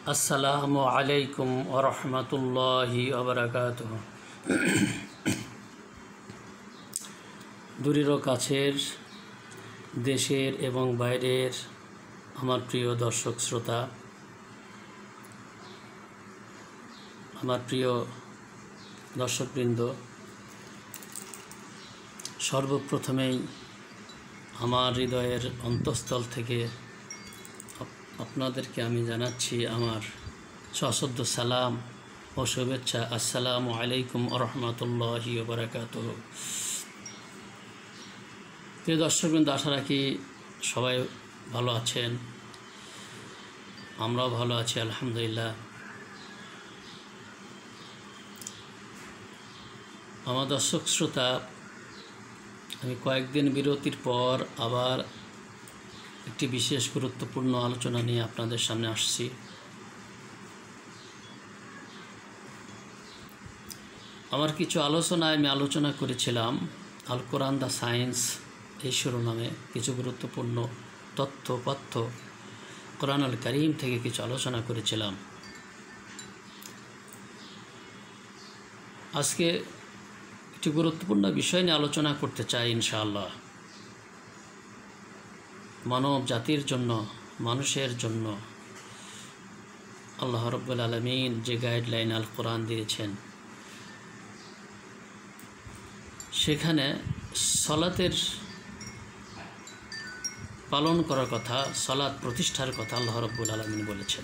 আসসালামু আলাইকুম ওয়া রাহমাতুল্লাহি ওয়া বারাকাতুহু। দূরের ও কাছের, দেশের এবং বাইরের আমার প্রিয় দর্শক শ্রোতা, আমার প্রিয় দর্শকবৃন্দ, সর্বপ্রথমেই আমার হৃদয়ের অন্তঃস্থল থেকে আপনাদেরকে আমি জানাচ্ছি আমার সশ্রদ্ধ সালাম ও শুভেচ্ছা। আসসালামু আলাইকুম ওয়া রাহমাতুল্লাহি ওয়া বারাকাতুহু। প্রিয় দর্শকবৃন্দ, আশা রাখি সবাই ভালো আছেন, আমরাও ভালো আছি আলহামদুলিল্লাহ। আমার দর্শক শ্রোতা, আমি কয়েকদিন বিরতির পর আবার একটি বিশেষ গুরুত্বপূর্ণ আলোচনা নিয়ে আপনাদের সামনে আসছি। আমার কিছু আলোচনায় আমি আলোচনা করেছিলাম আল কোরআন দ্য সায়েন্স এই শিরোনামে কিছু গুরুত্বপূর্ণ তথ্য কোরআন আল কারীম থেকে কিছু আলোচনা করেছিলাম। আজকে একটি গুরুত্বপূর্ণ বিষয় নিয়ে আলোচনা করতে চাই ইনশাআল্লাহ। মানব জাতির জন্য, মানুষের জন্য আল্লাহ রাব্বুল আলামিন যে গাইডলাইন আল কোরআন দিয়েছেন, সেখানে সালাতের পালন করার কথা, সালাত প্রতিষ্ঠার কথা আল্লাহ রাব্বুল আলামিন বলেছেন।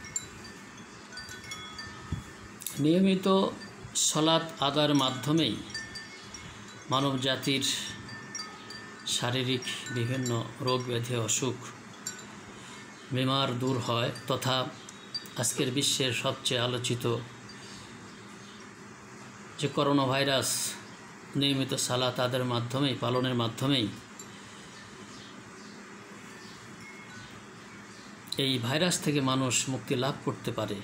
নিয়মিত সালাত আদায়ের মাধ্যমেই মানব জাতির শারীরিক বিভিন্ন রোগ ব্যাধি, অসুখ বিমার দূর হয়, তথা আজকের বিশ্বের সবচেয়ে আলোচিত যে করোনা ভাইরাস, নিয়মিত সালাত আদায়ের মাধ্যমেই, পালনের মাধ্যমেই এই ভাইরাস থেকে মানুষ মুক্তি লাভ করতে পারে,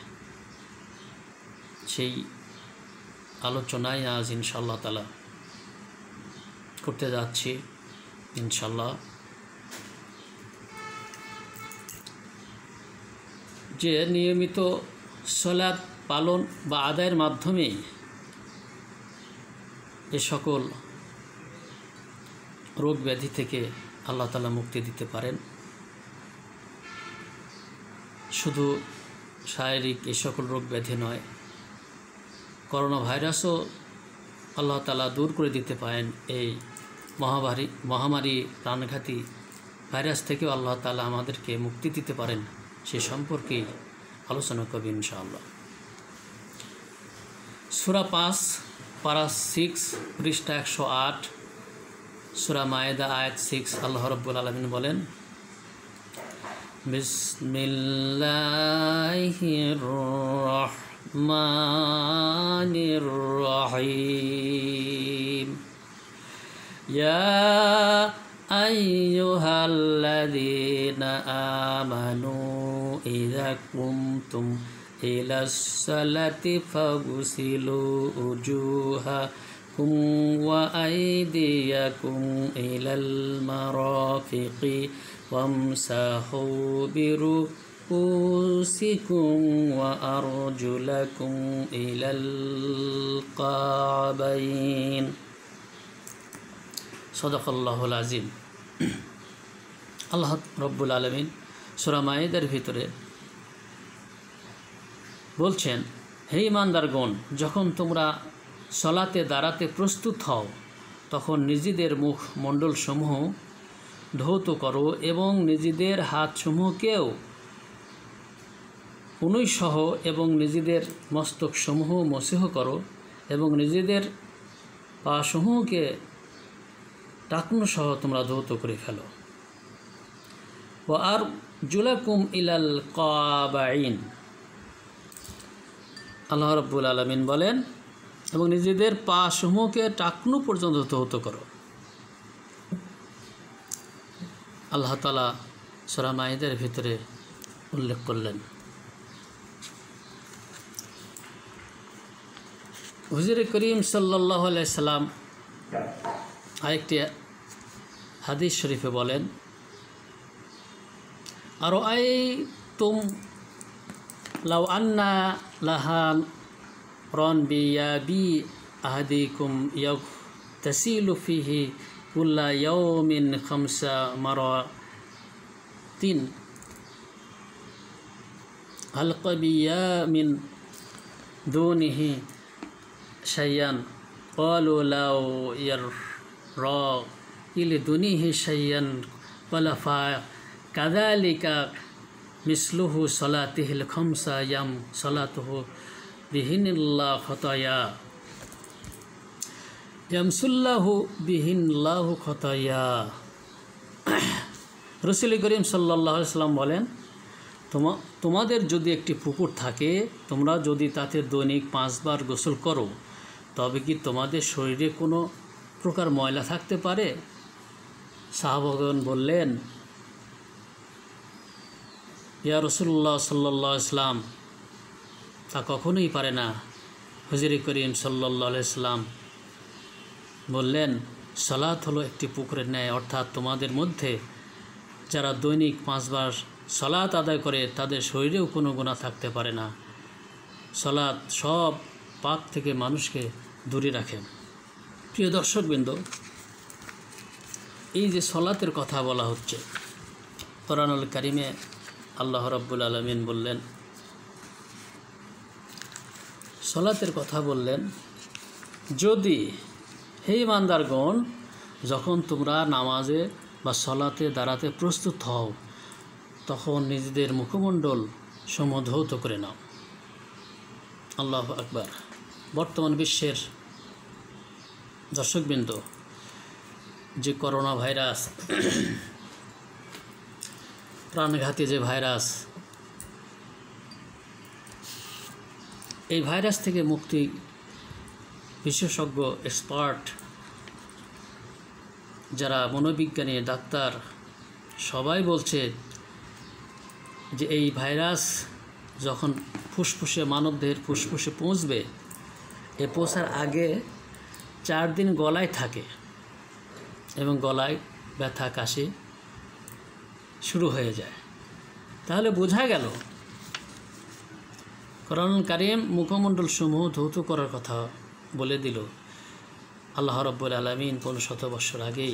সেই আলোচনায় আজ ইনশাআল্লাহ তাআলা করতে যাচ্ছি ইনশাআল্লাহ। যে নিয়মিত সালাত পালন বা আদায়ের মাধ্যমেই এ সকল রোগ ব্যাধি থেকে আল্লাহ তাআলা মুক্তি দিতে পারেন। শুধু শারীরিক এই সকল রোগ ব্যাধি নয়, করোনা ভাইরাসও আল্লাহ তাআলা দূর করে দিতে পারেন। এই মহামারী প্রাণঘাতী ভাইরাস থেকেও আল্লাহ তাআলা আমাদেরকে মুক্তি দিতে পারেন, সে সম্পর্কে আলোচনা করব ইনশাআল্লাহ। সূরা 5 পারা 6 পৃষ্ঠা 108, সূরা মায়েদা আয়াত 6, আল্লাহ রাব্বুল আলামিন বলেন, বিসমিল্লাহির রহমানির রহিম। ইয়া আইয়ুহাল্লাযীনা আমানু ইযা কুমতুম ইলাস সালাতি ফাগসিলু উজুহাকুম ওয়া আইদিয়াকুম ইলাল মারাফিকি ওয়ামসাহু বিরুউসিকুম ওয়া আরজুলাকুম ইলাল কাবাইন। সাদাকাল্লাহুল আযীম। আল্লাহ রাব্বুল আলামিন সূরা মায়েদার ভিতরে বলছেন, হে ঈমানদারগণ, যখন তোমরা সালাতে দাঁড়াতে প্রস্তুত হও, তখন নিজেদের মুখ মণ্ডলসমূহ ধৌত করো এবং নিজেদের হাতসমূহকেও কনুইসহ এবং নিজেদের মস্তকসমূহ মসিহ করো এবং নিজেদের পাসমূহকে টাকনুসহ তোমরা ধৌত করে ফেলো। ওয়া আরজুলাকুম ইলাল কাবাইন। আল্লাহ রাব্বুল আলামিন বলেন, এবং নিজেদের পাসমূহকে টাকনু পর্যন্ত ধৌত করো। আল্লাহ তাআলা সূরা মায়েদার ভিতরে উল্লেখ করলেন। হুজুর করিম সাল্লাল্লাহু আলাইহি সাল্লাম আরেকটি হাদিস শরীফে বলেন, আরআইতুম লাউ আন্না লাহা রন বিয়াবি আহাদিকুম ইয়াগতাসিলু ফিহি কুল্লা ইয়াউমিন খামসা মারাতিন হালকা বিয়া মিন দুনিহি শাইয়ান ক্বালু লাউ ইয়াররা দুনিহি শাইয়ান ক্বালা ফা কাযালিকা মিসলুহু সালাতিহিল খামসা ইয়াম সালাতুহু বিহিনিল্লাহ খতায়া ইয়ামসুল্লাহু বিহিনিল্লাহু খতায়া। রাসূল করিম সাল্লাল্লাহু আলাইহি ওয়াসাল্লাম বলেন, তোমাদের যদি একটি পুকুর থাকে, তোমরা যদি তাতে দৈনিক 5 বার গোসল করো, তবে কি তোমাদের শরীরে কোনো প্রকার ময়লা থাকতে পারে? সাহাবাগণ বললেন, ইয়া রাসূলুল্লাহ সাল্লাল্লাহু আলাইহি ওয়াসাল্লাম, তা কখনোই পারে না। হুজুর করিম সাল্লাল্লাহু আলাইহি ওয়াসাল্লাম বললেন, সালাত হলো একটি পুকুরের ন্যায়, অর্থাৎ তোমাদের মধ্যে যারা দৈনিক 5 বার সালাত আদায় করে তাদের শরীরেও কোনো গুনাহ থাকতে পারে না। সালাত সব পাপ থেকে মানুষকে দূরে রাখে। প্রিয় দর্শকবৃন্দ, এই যে সালাতের কথা বলা হচ্ছে, কোরআনুল কারিমে আল্লাহ রাব্বুল আলামিন বললেন, সালাতের কথা বললেন, যদি হে ইমানদারগণ, যখন তোমরা নামাজে বা সালাতে দাঁড়াতে প্রস্তুত হও, তখন নিজেদের মুখমণ্ডল সমধৌত করে নাও। আল্লাহু আকবার। বর্তমান বিশ্বের দর্শকবৃন্দ, যে করোনা ভাইরাস, প্রাণঘাতী যে ভাইরাস, এই ভাইরাস থেকে মুক্তি বিশেষজ্ঞ এক্সপার্ট যারা মনোবিজ্ঞানী, ডাক্তার সবাই বলছে যে এই ভাইরাস যখন ফুসফুসে, মানবদেহের ফুসফুসে পৌঁছবে, এ পৌঁছার আগে 4 দিন গলায় থাকে এবং গলায় ব্যথা, কাশি শুরু হয়ে যায়। তাহলে বোঝা গেল কোরআনুল কারীম মুখমণ্ডল সমূহ ধৌত করার কথা বলে দিল। আল্লাহ রাব্বুল আলামিন 1500 বছর আগেই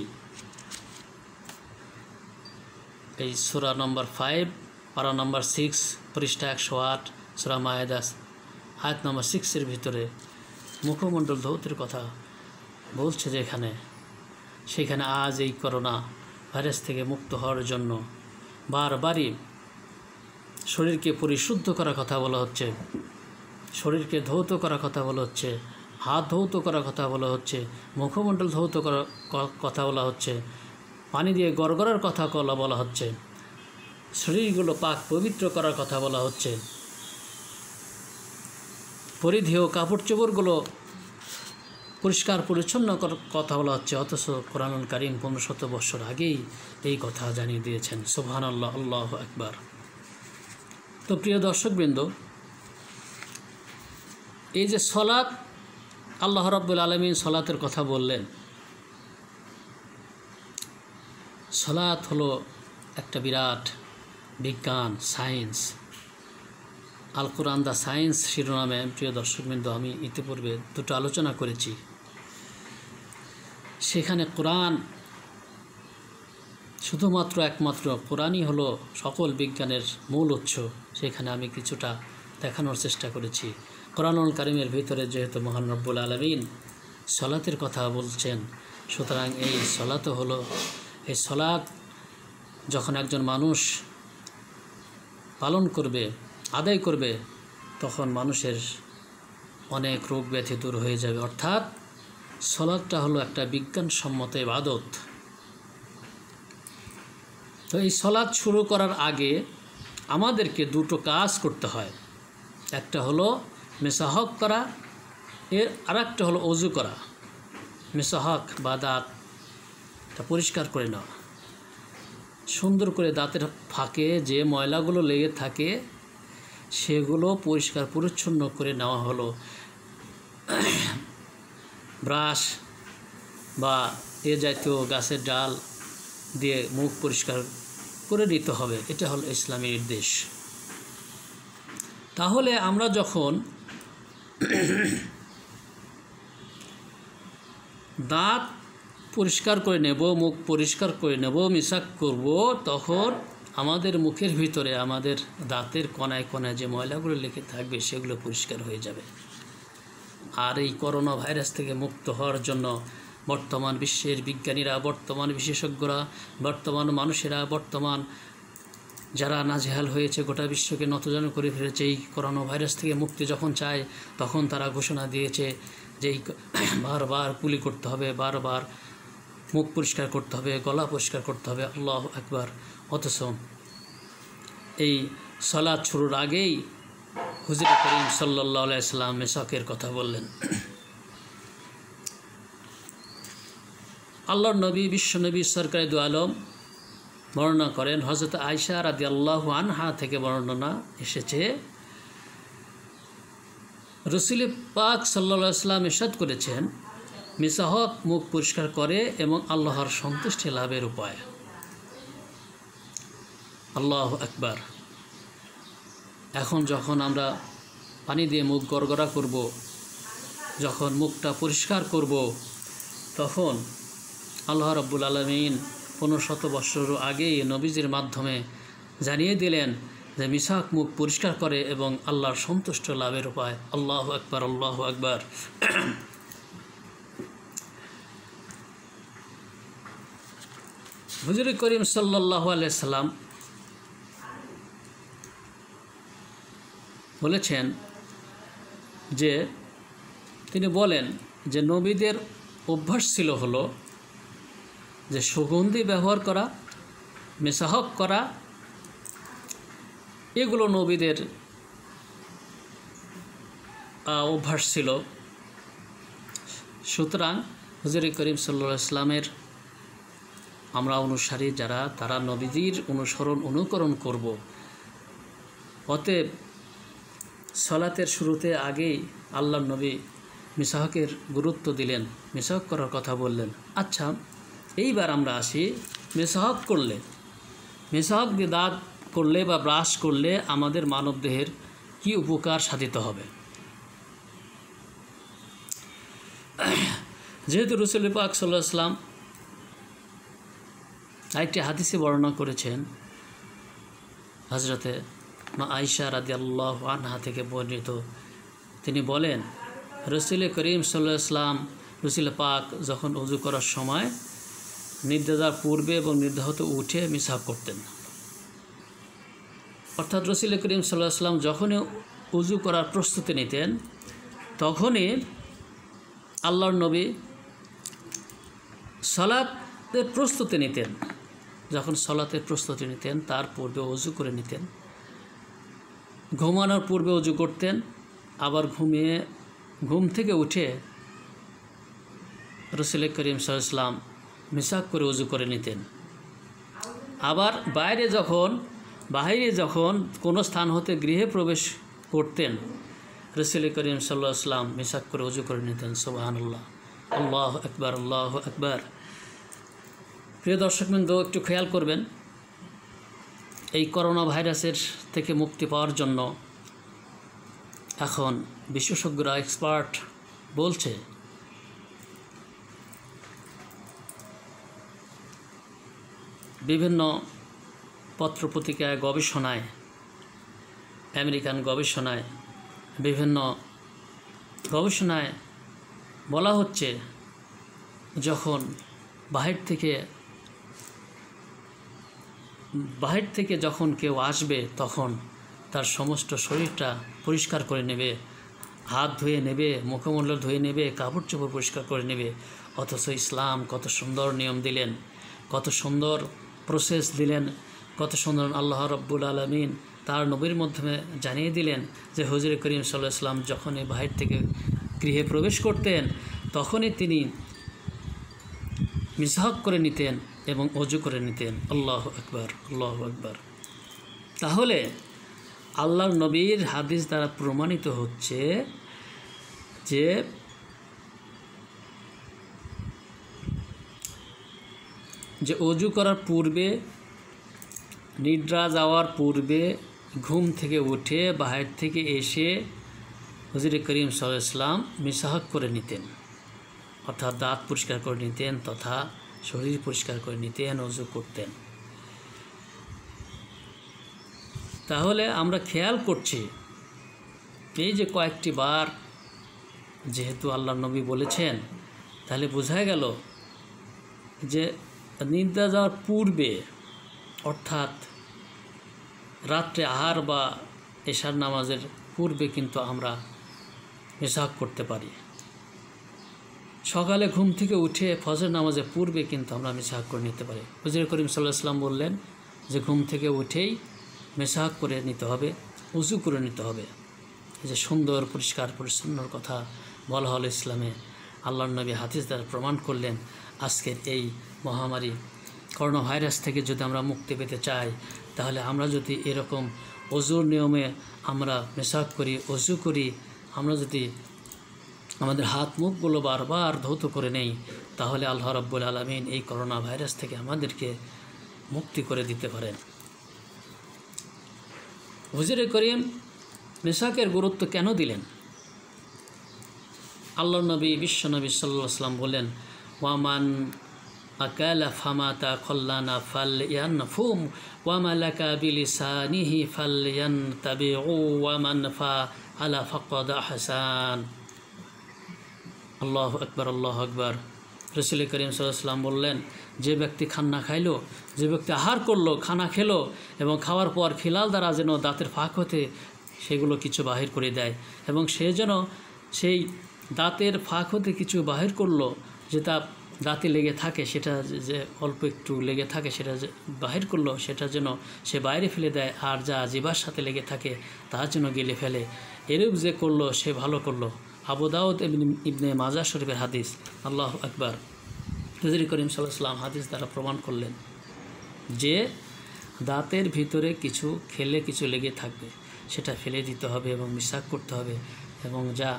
এই সূরা নম্বর 5 পারা নম্বর 6 পৃষ্ঠা 108 সূরা মায়েদা আয়াত নম্বর 6 এর ভিতরে মুখমণ্ডল ধৌতের কথা বলছে, যেখানে সেখানে আজ এই করোনা ভাইরাস থেকে মুক্ত হওয়ার জন্য বারবারই শরীরকে পরিশুদ্ধ করার কথা বলা হচ্ছে, শরীরকে ধৌত করার কথা বলা হচ্ছে, হাত ধৌত করার কথা বলা হচ্ছে, মুখমণ্ডল ধৌত করার কথা বলা হচ্ছে, পানি দিয়ে গড়গড়ার কথা বলা হচ্ছে, শরীরগুলো পাক পবিত্র করার কথা বলা হচ্ছে, পরিধেয় কাপড় চোপড়গুলো পরিষ্কার পরিচ্ছন্ন করার কথা বলা হচ্ছে। অথচ কোরআনুল কারীম 1500 বছর আগেই এই কথা জানিয়ে দিয়েছেন। সুবহানাল্লাহ, আল্লাহু আকবার। তো প্রিয় দর্শকবৃন্দ, এই যে সালাত, আল্লাহ রাব্বুল আলামিন সালাতের কথা বললেন, সালাত হলো একটা বিরাট বিজ্ঞান, science. Al Quran the science শিরোনামে প্রিয় দর্শকবৃন্দ আমি ইতিপূর্বে 2টো আলোচনা করেছি। সেখানে কোরআন শুধুমাত্র একমাত্র কোরআনই হলো সকল বিজ্ঞানের মূল উৎস, সেখানে আমি কিছুটা দেখানোর চেষ্টা করেছি। কোরআনুল কারীমের ভিতরে যেহেতু মহান রব্বুল আলামিন সালাতের কথা বলছেন, সুতরাং এই সালাত হলো, এই সালাত যখন একজন মানুষ পালন করবে, আদায় করবে, তখন মানুষের অনেক রোগ ব্যাধি দূর হয়ে যাবে। অর্থাৎ সালাতটা হলো একটা বিজ্ঞানসম্মত ইবাদত। তো এই সালাত শুরু করার আগে আমাদেরকে 2টো কাজ করতে হয়। একটা হলো মেসাহক করা, আরেকটা হলো ওযু করা। মেসাহক বা দাঁতটা পরিষ্কার করে নেওয়া, সুন্দর করে দাঁতের ফাঁকে যে ময়লাগুলো লেগে থাকে সেগুলো পরিষ্কার পরিচ্ছন্ন করে নেওয়া হলো। ব্রাশ বা এ জাতীয় গাছের ডাল দিয়ে মুখ পরিষ্কার করে নিতে হবে। এটা হলো ইসলামী নির্দেশ। তাহলে আমরা যখন দাঁত পরিষ্কার করে নেব, মুখ পরিষ্কার করে নেব, মিসাক করব, তখন আমাদের মুখের ভিতরে আমাদের দাঁতের কোনায় কোনায় যে ময়লাগুলো লেগে থাকবে সেগুলো পরিষ্কার হয়ে যাবে। আর এই করোনা ভাইরাস থেকে মুক্ত হওয়ার জন্য বর্তমান বিশ্বের বিজ্ঞানীরা, বর্তমান বিশেষজ্ঞরা, বর্তমান মানুষেরা, বর্তমান যারা নাজেহাল হয়েছে, গোটা বিশ্বকে নতজানু করে ফেলেছে, এই করোনা ভাইরাস থেকে মুক্তি যখন চায় তখন তারা ঘোষণা দিয়েছে যে এই বারবার কুলি করতে হবে, বারবার মুখ পরিষ্কার করতে হবে, গলা পরিষ্কার করতে হবে। আল্লাহু আকবার। অথচ এই সালাত শুরুর আগেই হুজুর করিম সাল্লাল্লাহু আলাইহি সাল্লাম মেসাকের কথা বললেন। আল্লাহর নবী, বিশ্বনবী সরকারে দু আলম বর্ণনা করেন, হযরত আয়েশা রাদিয়াল্লাহু আনহা থেকে বর্ণনা এসেছে, রাসূল পাক সাল্লাল্লাহু আলাইহি সাল্লাম ইরশাদ করেছেন, মিসাহক মুখ পরিষ্কার করে এবং আল্লাহর সন্তুষ্টি লাভের উপায়। আল্লাহু আকবার। এখন যখন আমরা পানি দিয়ে মুখ গড়গড়া করব, যখন মুখটা পরিষ্কার করব, তখন আল্লাহ রাব্বুল আলামিন 1500 বছর আগেই নবীজির মাধ্যমে জানিয়ে দিলেন যে মিসাক মুখ পরিষ্কার করে এবং আল্লাহর সন্তুষ্ট লাভের উপায়। আল্লাহু আকবার, আল্লাহু আকবার। হুজুর করিম সাল্লাল্লাহু আলাইহি সাল্লাম বলেছেন যে তিনি বলেন যে নবীদের অভ্যাস ছিল হলো যে সুগন্ধি ব্যবহার করা, মেসাহক করা, এগুলো নবীদের অভ্যাস ছিল। সুতরাং হুজুর করিম সাল্লাল্লাহু আলাইহি সাল্লামের আমরা অনুসারী যারা, তারা নবীজির অনুকরণ করব। অতএব সালাতের শুরুতে আগেই আল্লাহর নবী মিসাহকের গুরুত্ব দিলেন, মিসাহক করার কথা বললেন। আচ্ছা, এইবার আমরা আসি মিসাহক করলে, মিসাহক দিয়ে দাঁত করলে বা ব্রাশ করলে আমাদের মানবদেহের কি উপকার সাধিত হবে। যেহেতু রাসূল পাক সাল্লাল্লাহু আলাইহি সাল্লাম আরেকটি হাদিসে বর্ণনা করেছেন, হযরতে আয়েশা রাদিয়াল্লাহু আনহা থেকে বর্ণিত, তিনি বলেন, রাসূল করিম সাল্লাল্লাহু আলাইহি সাল্লাম, রাসূল পাক যখন ওযু করার সময় নির্দেদার পূর্বে এবং নির্ধাহতে উঠে মিসাক করতেন। অর্থাৎ রাসূল করিম সাল্লাল্লাহু আলাইহি সাল্লাম যখনই ওযু করার প্রস্তুতি নিতেন, তখনই আল্লাহর নবী সালাতের প্রস্তুতি নিতেন। যখন সালাতের প্রস্তুতি নিতেন তার পূর্বে ওযু করে নিতেন, ঘুমানোর পূর্বে ওযু করতেন, আবার ঘুম থেকে উঠে রাসূল করিম সাল্লাল্লাহু আলাইহি সাল্লাম মিসাক করে ওযু করে নিতেন। আবার বাইরে যখন কোনো স্থান হতে গৃহে প্রবেশ করতেন, রাসূল করিম সাল্লাল্লাহু আলাইহি সাল্লাম মিসাক করে ওযু করে নিতেন। সুবহানাল্লাহ, আল্লাহু আকবার, আল্লাহু আকবার। প্রিয় দর্শকবৃন্দ, একটু খেয়াল করবেন, এই করোনা ভাইরাসের থেকে মুক্তি পাওয়ার জন্য এখন বিশেষজ্ঞরা, এক্সপার্ট বলছে বিভিন্ন পত্রপত্রিকায়, গবেষণায়, আমেরিকান গবেষণায়, বিভিন্ন গবেষণায় বলা হচ্ছে, যখন বাহির থেকে যখন কেউ আসবে তখন তার সমস্ত শরীরটা পরিষ্কার করে নেবে, হাত ধুয়ে নেবে, মুখমণ্ডল ধুয়ে নেবে, কাপড় চোপড় পরিষ্কার করে নেবে। অথচ ইসলাম কত সুন্দর নিয়ম দিলেন, কত সুন্দর প্রসেস দিলেন, কত সুন্দর আল্লাহ রাব্বুল আলামিন তার নবীর মাধ্যমে জানিয়ে দিলেন যে হুজুর করিম সাল্লাল্লাহু আলাইহি সাল্লাম যখনই বাহির থেকে গৃহে প্রবেশ করতেন তখনই তিনি মিসাহক করে নিতেন এবং ওযু করে নিতেন। আল্লাহু আকবার, আল্লাহু আকবার। তাহলে আল্লাহর নবীর হাদিস দ্বারা প্রমাণিত হচ্ছে যে ওযু করার পূর্বে, নিদ্রা যাওয়ার পূর্বে, ঘুম থেকে উঠে বাহির থেকে এসে হুজুর করিম সাল্লাল্লাহু আলাইহি ওয়াসাল্লাম মিসওয়াক করে নিতেন, অর্থাৎ দাঁত পরিষ্কার করে নিতেন তথা শরীর পরিষ্কার করে নিতেন, ওযু করতেন। তাহলে আমরা খেয়াল করছি এই যে কয়েকটি বার যেহেতু আল্লাহর নবী বলেছেন, তাহলে বোঝা গেল যে নিদ্রা যাওয়ার পূর্বে অর্থাৎ রাত্রে আহার বা এশার নামাজের পূর্বে কিন্তু আমরা মিসওয়াক করতে পারি। সকালে ঘুম থেকে উঠে ফজর নামাজের পূর্বে কিন্তু আমরা মিসওয়াক করে নিতে পারি। হুজুর করিম সাল্লাল্লাহু আলাইহি ওয়াসাল্লাম বললেন যে ঘুম থেকে উঠেই মিসওয়াক করে নিতে হবে, ওযু করে নিতে হবে। এই যে সুন্দর পরিষ্কার পরিচ্ছন্নর কথা বলা হলো ইসলামে, আল্লাহর নবী হাদিস দ্বারা প্রমাণ করলেন। আজকের এই মহামারী করোনা ভাইরাস থেকে যদি আমরা মুক্তি পেতে চাই, তাহলে আমরা যদি এরকম ওযুর নিয়মে আমরা মিসওয়াক করি, ওযু করি, আমরা যদি আমাদের হাত মুখগুলো বারবার ধৌত করে নেই, তাহলে আল্লাহ রাব্বুল আলামিন এই করোনা ভাইরাস থেকে আমাদেরকে মুক্তি করে দিতে পারেন। হুজুর করিম মিসওয়াকের গুরুত্ব কেন দিলেন? আল্লাহর নবী বিশ্বনবী সাল্লাল্লাহু আলাইহি ওয়াসাল্লাম বলেন, ওয়ামান আকালা ফামাতা খল্লানা ফালয়ানফুম ওয়ামালাকা বিলিসানিহি ফালয়ানতাবিউ ওয়ামান ফাআলা ফাকাদ আহসান। আল্লাহু আকবার, আল্লাহু আকবার। রাসূল করিম সাল্লাল্লাহু আলাইহি ওয়াসাল্লাম বললেন, যে ব্যক্তি খানা খাইলো, যে ব্যক্তি আহার করলো, খানা খেলো এবং খাওয়ার পর খিলাল দ্বারা যেন দাঁতের ফাঁক হতে সেগুলো কিছু বাহির করে দেয়, এবং সে যেন সেই দাঁতের ফাঁক হতে কিছু বাহির করলো, যেটা দাঁতে লেগে থাকে, সেটা যে অল্প একটু লেগে থাকে সেটা যে বাহির করলো, সেটা যেন সে বাইরে ফেলে দেয়, আর যা জিহ্বার সাথে লেগে থাকে তা যেন গিলে ফেলে। এরূপ যে করলো সে ভালো করলো। আবু দাউদ ইবনে মাজাহ শরীফের হাদিস। আল্লাহু আকবার। হুজুর করিম সাল্লাল্লাহু আলাইহি ওয়াসাল্লাম হাদিস দ্বারা প্রমাণ করলেন যে দাঁতের ভিতরে কিছু খেলে কিছু লেগে থাকবে, সেটা ফেলে দিতে হবে এবং মিসওয়াক করতে হবে, এবং যা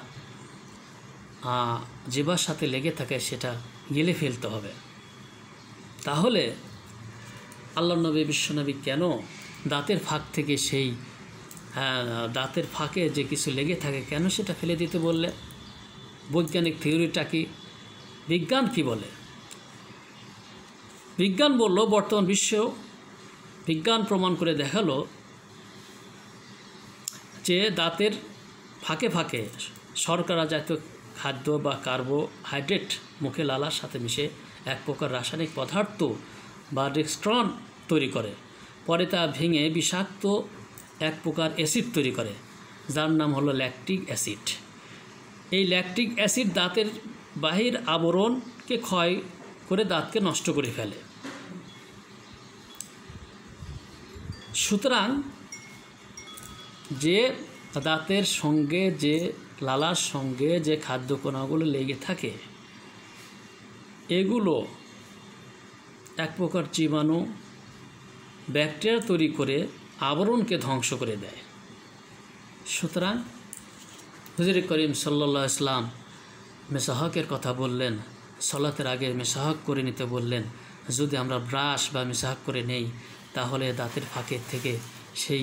জিহ্বার সাথে লেগে থাকে সেটা গিলে ফেলতে হবে। তাহলে আল্লাহর নবী বিশ্বনবী কেন দাঁতের ফাঁক থেকে সেই দাঁতের ফাঁকে যে কিছু লেগে থাকে কেন সেটা ফেলে দিতে বললে? বৈজ্ঞানিক থিওরিটা কি? বিজ্ঞান কি বলে? বিজ্ঞান বলল, বর্তমান বিশ্বেও বিজ্ঞান প্রমাণ করে দেখালো যে দাঁতের ফাঁকে ফাঁকে শর্করা জাতীয় খাদ্য বা কার্বোহাইড্রেট মুখে লালার সাথে মিশে এক প্রকার রাসায়নিক পদার্থ বা ডেক্সট্রন তৈরি করে, পরে তা ভেঙে বিষাক্ত এক প্রকার অ্যাসিড তৈরি করে, যার নাম হলো ল্যাকটিক অ্যাসিড। এই ল্যাকটিক অ্যাসিড দাঁতের বাহির আবরণকে ক্ষয় করে দাঁতকে নষ্ট করে ফেলে। সুতরাং যে দাঁতের সঙ্গে যে লালার সঙ্গে যে খাদ্যকণাগুলো লেগে থাকে, এগুলো এক প্রকার জীবাণু ব্যাকটেরিয়া তৈরি করে আবরণকে ধ্বংস করে দেয়। সুতরাং হুজুর করিম সাল্লাল্লাহু আলাইহি ওয়াসাল্লাম মিসওয়াকের কথা বললেন, সালাতের আগে মিসওয়াক করে নিতে বললেন। যদি আমরা ব্রাশ বা মিসওয়াক করে নেই, তাহলে দাঁতের ফাঁকের থেকে সেই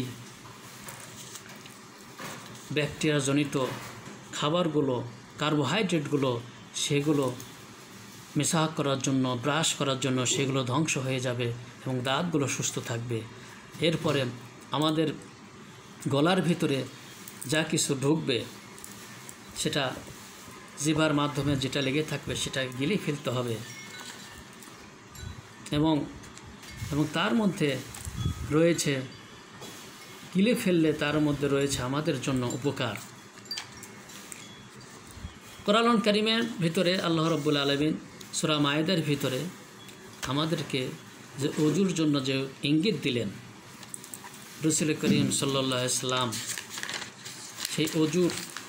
ব্যাকটেরিয়াজনিত খাবারগুলো, কার্বোহাইড্রেটগুলো, সেগুলো মিসওয়াক করার জন্য, ব্রাশ করার জন্য সেগুলো ধ্বংস হয়ে যাবে এবং দাঁতগুলো সুস্থ থাকবে। এরপরে আমাদের গলার ভিতরে যা কিছু ঢুকবে সেটা জিহ্বার মাধ্যমে যেটা লেগে থাকবে সেটা গিলে ফেলতে হবে, এবং তার মধ্যে রয়েছে, গিলে ফেললে তার মধ্যে রয়েছে আমাদের জন্য উপকার। কোরআন কারীমের ভিতরে আল্লাহ রাব্বুল আলামিন সূরা মায়েদার ভিতরে আমাদেরকে যে ওযুর জন্য যে ইঙ্গিত দিলেন, রাসূল করিম সাল্লাল্লাহু আলাইহি ওয়াসাল্লাম সেই ওযুর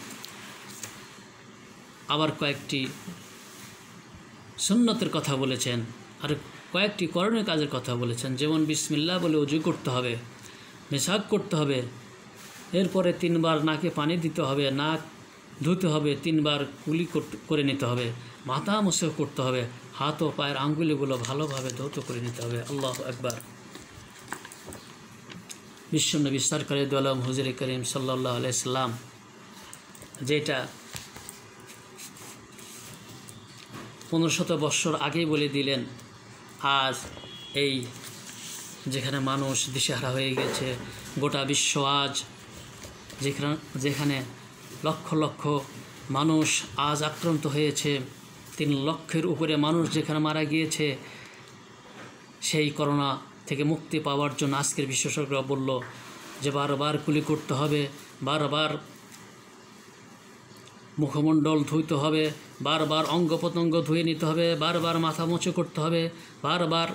আবার কয়েকটি সুন্নতের কথা বলেছেন, আর কয়েকটি করণীয় কাজের কথা বলেছেন। যেমন বিসমিল্লাহ বলে ওযু করতে হবে, মিসওয়াক করতে হবে, এরপরে 3 বার নাকে পানি দিতে হবে, নাক ধুতে হবে, 3 বার কুলি করে নিতে হবে, মাথা মুছে করতে হবে, হাত ও পায়ের আঙ্গুলিগুলো ভালোভাবে ধৌত করে নিতে হবে। আল্লাহু আকবার। বিশ্বনবী সরকারে দু আলম হুজুর করিম সাল্লাল্লাহু আলাইহি সাল্লাম যেটা 1500 বৎসর আগেই বলে দিলেন, আজ এই যেখানে মানুষ দিশেহারা হয়ে গেছে, গোটা বিশ্ব আজ যেখানে লক্ষ লক্ষ মানুষ আজ আক্রান্ত হয়েছে, 3 লক্ষের উপরে মানুষ যেখানে মারা গিয়েছে, সেই করোনা থেকে মুক্তি পাওয়ার জন্য আজকের বিশেষজ্ঞরা বলল যে বারবার কুলি করতে হবে, বারবার মুখমণ্ডল ধুইতে হবে, বারবার অঙ্গ প্রত্যঙ্গ ধুয়ে নিতে হবে, বারবার মাথা মোচো করতে হবে, বারবার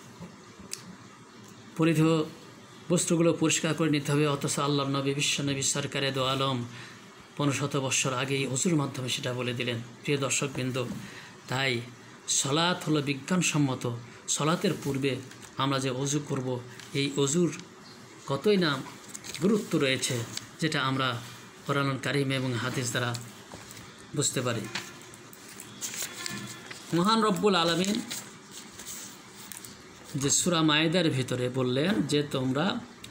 পরিধেয় বস্তুগুলো পরিষ্কার করে নিতে হবে। অথচ আল্লাহর নবী বিশ্বনবী সরকারে দো আলম 1500 বৎসর আগেই অজুর মাধ্যমে সেটা বলে দিলেন। প্রিয় দর্শকবৃন্দ, তাই সলাৎ হলো বিজ্ঞানসম্মত। সলাতের পূর্বে আমরা যে অজু করব, এই অজুর কতই না গুরুত্ব রয়েছে, যেটা আমরা কোরআনুল কারীম এবং হাদিস দ্বারা বুঝতে পারি। মহান রব্বুল আলামিন যে সূরা মায়েদার ভিতরে বললেন যে তোমরা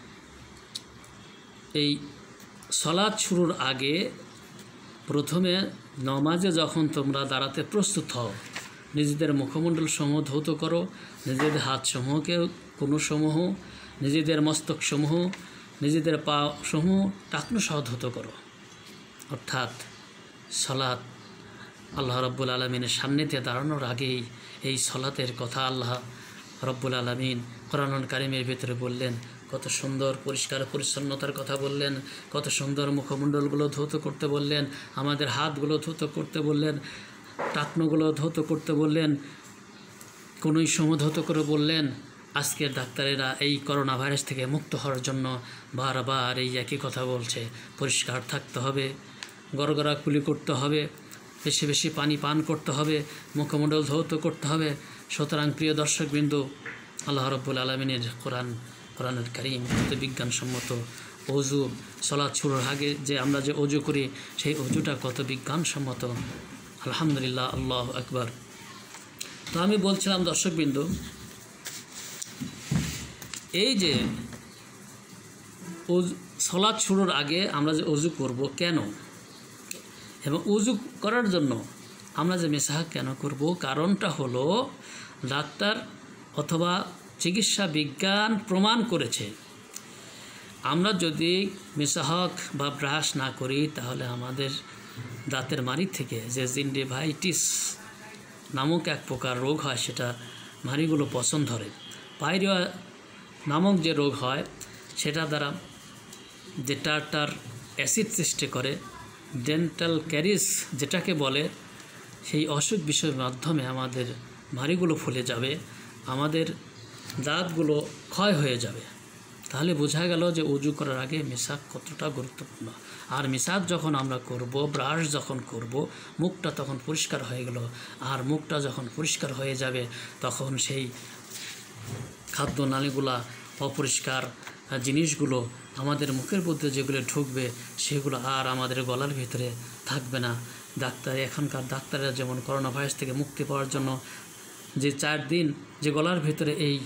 এই সলাৎ শুরুর আগে প্রথমে নমাজে যখন তোমরা দাঁড়াতে প্রস্তুত হও, নিজেদের মুখমণ্ডল সমূহ ধৌত করো, নিজেদের হাত সমূহকে কোনো সমূহ, নিজেদের মস্তক সমূহ, নিজেদের পা সমূহ টাকনু সহ ধৌত করো। অর্থাৎ সলাৎ আল্লাহ রব্বুল আলমিনের সান্নিধ্যে দাঁড়ানোর আগেই এই সলাতের কথা আল্লাহ রব্বুল আলমিন কোরআনুল কারীমের ভিতরে বললেন। কত সুন্দর পরিষ্কার পরিচ্ছন্নতার কথা বললেন, কত সুন্দর মুখমণ্ডলগুলো ধৌত করতে বললেন, আমাদের হাতগুলো ধৌত করতে বললেন, টাকনুগুলো ধৌত করতে বললেন, কোনোই সময় ধৌত করে বললেন। আজকের ডাক্তারেরা এই করোনা ভাইরাস থেকে মুক্ত হওয়ার জন্য বারবার এই একই কথা বলছে, পরিষ্কার থাকতে হবে, গড়গড়া কুলি করতে হবে, বেশি বেশি পানি পান করতে হবে, মুখমণ্ডল ধৌত করতে হবে। সুতরাং প্রিয় দর্শকবৃন্দ, আল্লাহ রব্বুল আলমিনের কোরআনুল কারীম কত বিজ্ঞানসম্মত। অজু সলাৎ শুরুর আগে যে আমরা যে অজু করি, সেই অজুটা কত বিজ্ঞানসম্মত। আলহামদুলিল্লাহ, আল্লাহু আকবার। তো আমি বলছিলাম দর্শকবৃন্দ, এই যে সলাৎ শুরুর আগে আমরা যে অজু করব কেন, এবং অজু করার জন্য আমরা যে মেসাহাক কেন করব, কারণটা হলো ডাক্তার অথবা চিকিৎসা বিজ্ঞান প্রমাণ করেছে আমরা যদি মেসাহাক বা ব্রাশ না করি, তাহলে আমাদের দাঁতের মাড়ি থেকে যে জিনজিভাইটিস নামক এক প্রকার রোগ হয়, সেটা মাড়িগুলো পচন ধরে। পাইরিয়া নামক যে রোগ হয়, সেটা দ্বারা যে টার্টার অ্যাসিড সৃষ্টি করে, ডেন্টাল ক্যারিস যেটাকে বলে, সেই অসুখ বিষয়ের মাধ্যমে আমাদের মাড়িগুলো ফুলে যাবে, আমাদের দাঁতগুলো ক্ষয় হয়ে যাবে। তাহলে বোঝা গেল যে অজু করার আগে মেসাক কতটা গুরুত্বপূর্ণ। আর মেসাক যখন আমরা করব, ব্রাশ যখন করব, মুখটা তখন পরিষ্কার হয়ে গেল। আর মুখটা যখন পরিষ্কার হয়ে যাবে, তখন সেই খাদ্যনালীগুলা, অপরিষ্কার জিনিসগুলো আমাদের মুখের মধ্যে যেগুলো ঢুকবে, সেগুলো আর আমাদের গলার ভিতরে থাকবে না। এখনকার ডাক্তাররা যেমন করোনা ভাইরাস থেকে মুক্তি পাওয়ার জন্য যে 4 দিন যে গলার ভিতরে এই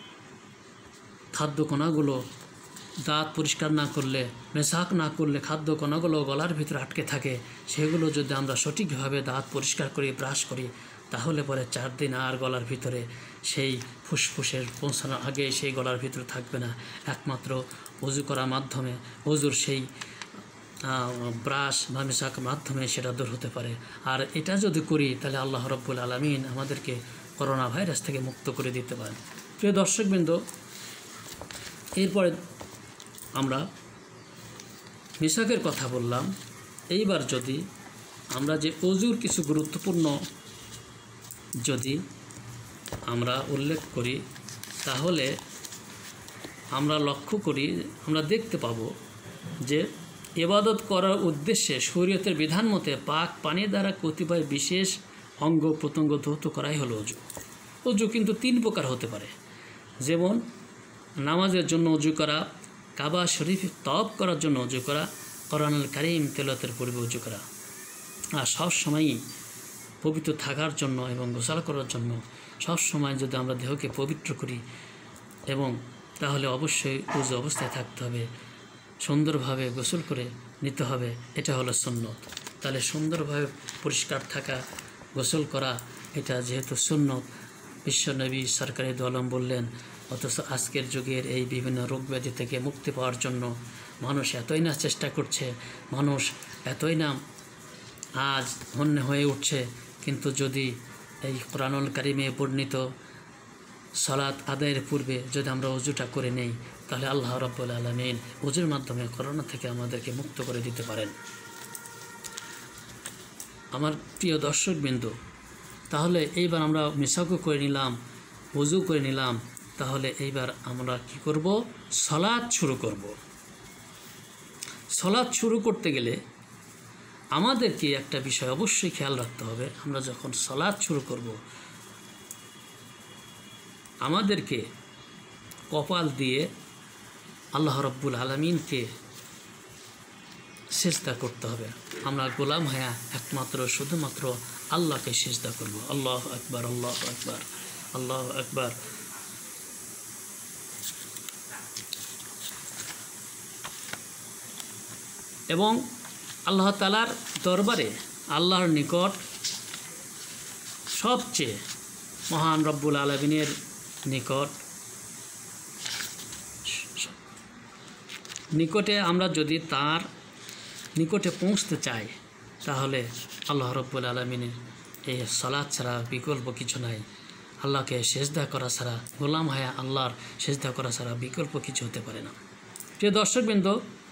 খাদ্যকণাগুলো দাঁত পরিষ্কার না করলে, মেসাক না করলে খাদ্যকণাগুলো গলার ভিতরে আটকে থাকে, সেগুলো যদি আমরা সঠিকভাবে দাঁত পরিষ্কার করি, ব্রাশ করি, তাহলে পরে 4 দিন আর গলার ভিতরে সেই ফুসফুসের পৌঁছানোর আগে সেই গলার ভিতরে থাকবে না। একমাত্র অজু করার মাধ্যমে, অজুর সেই ব্রাশ বা মেসাকের মাধ্যমে সেটা দূর হতে পারে। আর এটা যদি করি, তাহলে আল্লাহ রব্বুল আলামিন আমাদেরকে করোনা ভাইরাস থেকে মুক্ত করে দিতে পারেন। প্রিয় দর্শকবৃন্দ, এরপরে আমরা মেসাকের কথা বললাম। এইবার যদি আমরা যে অজুর কিছু গুরুত্বপূর্ণ যদি আমরা উল্লেখ করি, তাহলে আমরা লক্ষ্য করি, আমরা দেখতে পাব যে ইবাদত করার উদ্দেশ্যে শরীয়তের বিধান মতে পাক পানি দ্বারা কতিপয় বিশেষ অঙ্গ প্রত্যঙ্গ ধৌত করাই হলো অজু। অজু কিন্তু 3 প্রকার হতে পারে, যেমন নামাজের জন্য অজু করা, কাবা শরীফ তওয়াফ করার জন্য অজু করা, কোরআনুল কারীম তেলাওয়াতের পূর্বে অজু করা। আর সবসময়ই পবিত্র থাকার জন্য এবং গোসল করার জন্য সবসময় যদি আমরা দেহকে পবিত্র করি এবং তাহলে অবশ্যই উযু অবস্থায় থাকতে হবে, সুন্দরভাবে গোসল করে নিতে হবে। এটা হলো সুন্নত। তাহলে সুন্দরভাবে পরিষ্কার থাকা, গোসল করা, এটা যেহেতু সুন্নত, বিশ্বনবী সরকারি দু আলম বললেন। অথচ আজকের যুগের এই বিভিন্ন রোগ ব্যাধি থেকে মুক্তি পাওয়ার জন্য মানুষ এতই না চেষ্টা করছে, মানুষ এতই না আজ হন্য হয়ে উঠছে। কিন্তু যদি এই কোরআনুল কারিমে বর্ণিত সালাত আদায়ের পূর্বে যদি আমরা ওযুটা করে নেই, তাহলে আল্লাহ রাব্বুল আলামিন ওযুর মাধ্যমে করোনা থেকে আমাদেরকে মুক্ত করে দিতে পারেন। আমার প্রিয় দর্শকবৃন্দ, তাহলে এইবার আমরা মিসাকু করে নিলাম, ওযু করে নিলাম। তাহলে এইবার আমরা কি করব? সালাত শুরু করব। সালাত শুরু করতে গেলে আমাদেরকে একটা বিষয় অবশ্যই খেয়াল রাখতে হবে। আমরা যখন সালাত শুরু করব, আমাদেরকে কপাল দিয়ে আল্লাহ রাব্বুল আলামিনকে সিজদা করতে হবে। আমরা গোলাম হয়ে একমাত্র শুধুমাত্র আল্লাহকে সিজদা করব। আল্লাহু আকবার, আল্লাহু আকবার, আল্লাহু আকবার। এবং আল্লাহ তাআলার দরবারে, আল্লাহর নিকট সবচেয়ে মহান রব্বুল আলামিনের নিকটে আমরা যদি তার নিকটে পৌঁছতে চাই, তাহলে আল্লাহ রব্বুল আলামিনের এই সালাত ছাড়া বিকল্প কিছু নাই। আল্লাহকে সিজদা করা ছাড়া, গোলাম হায়া আল্লাহর সিজদা করা ছাড়া বিকল্প কিছু হতে পারে না। প্রিয় দর্শকবৃন্দ,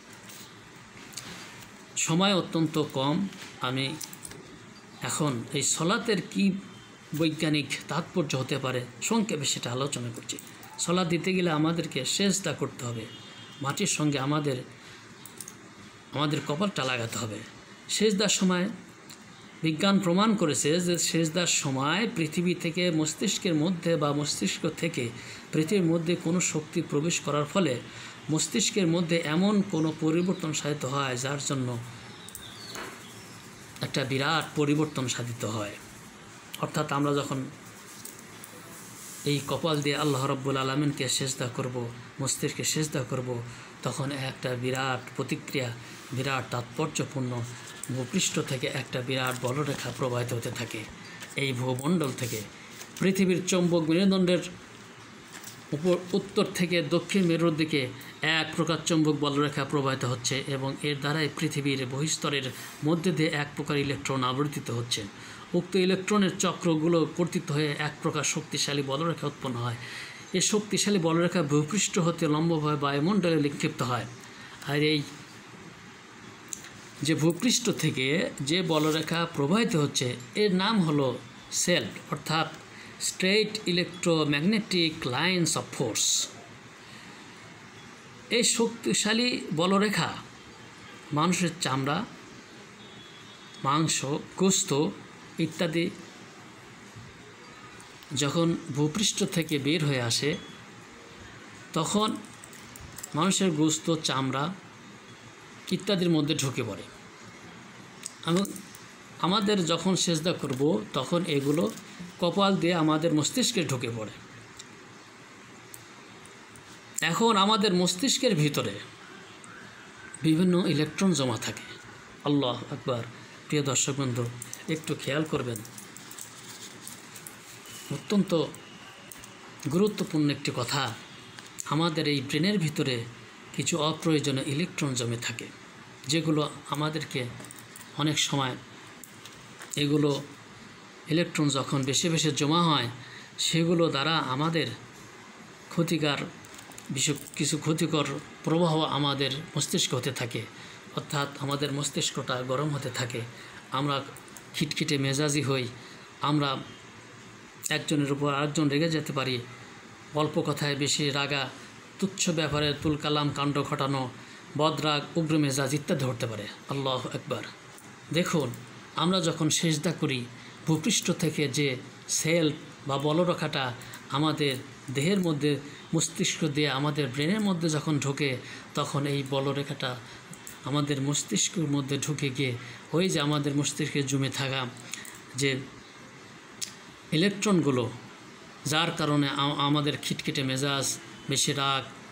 সময় অত্যন্ত কম। আমি এখন এই সালাতের কি বৈজ্ঞানিক তাৎপর্য হতে পারে সংক্ষেপে সেটা আলোচনা করছি। সালাত দিতে গেলে আমাদেরকে সিজদা করতে হবে, মাটির সঙ্গে আমাদের কপালটা লাগাতে হবে। সিজদার সময় বিজ্ঞান প্রমাণ করেছে যে সিজদার সময় পৃথিবী থেকে মস্তিষ্কের মধ্যে বা মস্তিষ্ক থেকে পৃথিবীর মধ্যে কোনো শক্তি প্রবেশ করার ফলে মস্তিষ্কের মধ্যে এমন কোনো পরিবর্তন সাধিত হয় যার জন্য একটা বিরাট পরিবর্তন সাধিত হয়। অর্থাৎ আমরা যখন এই কপাল দিয়ে আল্লাহ রাব্বুল আলামিনকে সিজদা করব, মস্তিষ্কে সিজদা করব, তখন একটা বিরাট প্রতিক্রিয়া, বিরাট তাৎপর্যপূর্ণ ভূপৃষ্ঠ থেকে একটা বিরাট বলরেখা প্রবাহিত হতে থাকে। এই ভূমণ্ডল থেকে পৃথিবীর চৌম্বক মেরুদণ্ডের উত্তর থেকে দক্ষিণ মেরুর দিকে এক প্রকার চৌম্বক বলরেখা প্রবাহিত হচ্ছে এবং এর দ্বারাই পৃথিবীর বহিস্তরের মধ্যে দিয়ে এক প্রকার ইলেকট্রন আবর্তিত হচ্ছে। উক্ত ইলেকট্রনের চক্রগুলো কর্তৃত হয়ে এক প্রকার শক্তিশালী বলরেখা উৎপন্ন হয়। এই শক্তিশালী বলরেখা ভূপৃষ্ঠ হতে লম্বভাবে বায়ুমণ্ডলে নিক্ষিপ্ত হয়। আর এই যে ভূপৃষ্ঠ থেকে যে বলরেখা প্রবাহিত হচ্ছে এর নাম হলো সেল্ট, অর্থাৎ straight electromagnetic lines of force. এই শক্তিশালী বলরেখা মানুষের চামড়া, মাংস, গোস্ত ইত্যাদি যখন ভূপৃষ্ঠ থেকে বের হয়ে আসে, তখন মানুষের গোস্ত, চামড়া ইত্যাদির মধ্যে ঢুকে পড়ে। আমাদের যখন সিজদা করব তখন এগুলো কপাল দিয়ে আমাদের মস্তিষ্কে ঢুকে পড়ে। এখন আমাদের মস্তিষ্কের ভিতরে বিভিন্ন ইলেকট্রন জমা থাকে। আল্লাহু আকবার। প্রিয় দর্শকবৃন্দ, একটু খেয়াল করবেন, অত্যন্ত গুরুত্বপূর্ণ একটি কথা। আমাদের এই ব্রেনের ভিতরে কিছু অপ্রয়োজনীয় ইলেকট্রন জমে থাকে, যেগুলো আমাদেরকে অনেক সময় এগুলো ইলেকট্রন যখন বেশি বেশি জমা হয়, সেগুলো দ্বারা আমাদের কিছু ক্ষতিকর প্রবাহ আমাদের মস্তিষ্ক হতে থাকে। অর্থাৎ আমাদের মস্তিষ্কটা গরম হতে থাকে, আমরা খিটখিটে মেজাজি হই, আমরা একজনের উপর আরেকজন রেগে যেতে পারি, অল্প কথায় বেশি রাগা, তুচ্ছ ব্যাপারে তুলকালাম কাণ্ড ঘটানো, বদরাগ, উগ্র মেজাজ ইত্যাদি হতে পারে। আল্লাহু আকবার। দেখুন, আমরা যখন সিজদা করি, ভূপৃষ্ঠ থেকে যে সেল বা বলরেখাটা আমাদের দেহের মধ্যে মস্তিষ্ক দিয়ে আমাদের ব্রেনের মধ্যে যখন ঢোকে, তখন এই বলরেখাটা আমাদের মস্তিষ্কের মধ্যে ঢুকে গিয়ে ওই যে আমাদের মস্তিষ্কে জমে থাকা যে ইলেকট্রনগুলো, যার কারণে আমাদের খিটখিটে মেজাজ, বেশি রাগ,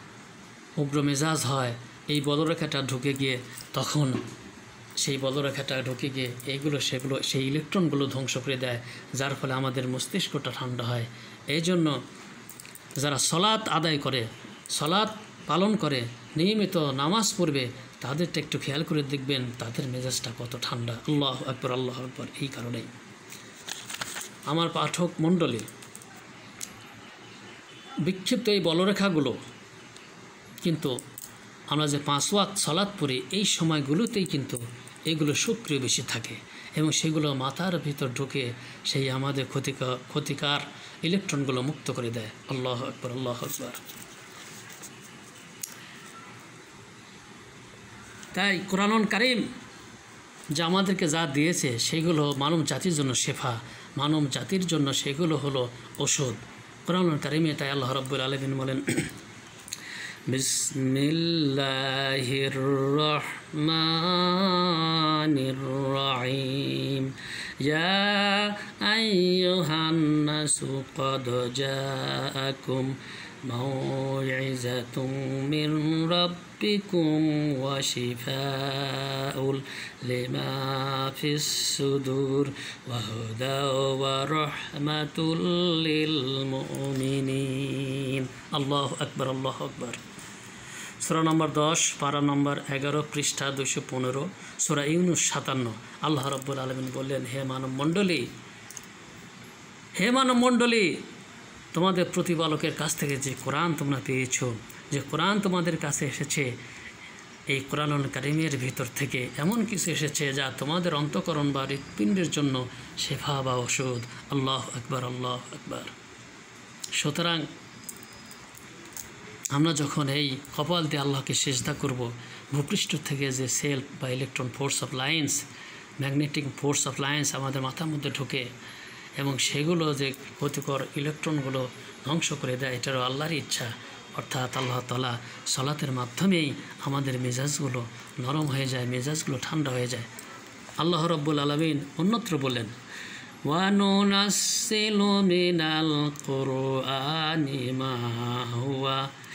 উগ্র মেজাজ হয়, এই বলরেখাটা ঢুকে গিয়ে তখন সেই বলরেখাটা ঢুকে গিয়ে এইগুলো সেগুলো সেই ইলেকট্রনগুলো ধ্বংস করে দেয়, যার ফলে আমাদের মস্তিষ্কটা ঠান্ডা হয়। এই জন্য যারা সলাৎ আদায় করে, সলাৎ পালন করে, নিয়মিত নামাজ পড়বে, তাদেরটা একটু খেয়াল করে দেখবেন তাদের মেজাজটা কত ঠান্ডা। আল্লাহু আকবার, আল্লাহু আকবার। এই কারণেই আমার পাঠক মণ্ডলী, বিক্ষিপ্ত এই বলরেখাগুলো কিন্তু আমরা যে 5 ওয়াক্ত সালাত পড়ি এই সময়গুলোতেই কিন্তু এগুলো সক্রিয় বেশি থাকে এবং সেগুলো মাথার ভিতর ঢুকে সেই আমাদের ক্ষতিকার ইলেকট্রনগুলো মুক্ত করে দেয়। আল্লাহু আকবার, আল্লাহু আকবার। তাই কোরআনুল কারীম যা আমাদেরকে যা দিয়েছে সেগুলো মানব জাতির জন্য শেফা, মানব জাতির জন্য সেগুলো হলো ওষুধ। কোরআনুল কারীমে তাই আল্লাহ রাব্বুল আলামিন বলেন, বিসমিল্লাহির রহমানির রহিম, ইয়া আইয়ুহান নাসু ক্বাদ জাআকুম মাউইযাতুম মির রাব্বিকুম ওয়া শিফাউল লিমা ফিস সুদুর ওয়া হুদাও ওয়া রাহমাতুল লিল মুমিনিন। আল্লাহু আকবার, আল্লাহু আকবার। সূরা নম্বর 10, পারা নম্বর 11, পৃষ্ঠা 215, সূরা ইউনূস 57। আল্লাহ রাব্বুল আলামিন বললেন, হে মানব মণ্ডলী, হে মানব মণ্ডলী, তোমাদের প্রতিপালকের কাছ থেকে যে কোরআন তোমরা পেয়েছ, যে কোরআন তোমাদের কাছে এসেছে, এই কোরআনুল কারীমের ভিতর থেকে এমন কিছু এসেছে যা তোমাদের অন্তঃকরণ বা হৃৎপিণ্ডের জন্য শেফা বা ওষুধ। আল্লাহু আকবার, আল্লাহু আকবার। সুতরাং আমরা যখন এই কপাল দিয়ে আল্লাহকে সিজদা করব, ভূপৃষ্ঠ থেকে যে সেল বা electron force of lines, magnetic force of lines আমাদের মাথার মধ্যে ঢোকে এবং সেগুলো যে ক্ষতিকর ইলেকট্রনগুলো ধ্বংস করে দেয়, এটারও আল্লাহর ইচ্ছা। অর্থাৎ আল্লাহ তাআলা সালাতের মাধ্যমেই আমাদের মেজাজগুলো নরম হয়ে যায়, মেজাজগুলো ঠান্ডা হয়ে যায়। আল্লাহ রাব্বুল আলামিন অন্যত্র বলেন, ওয়ানুনাসসিলু মিনাল কুরআনি মা হুয়া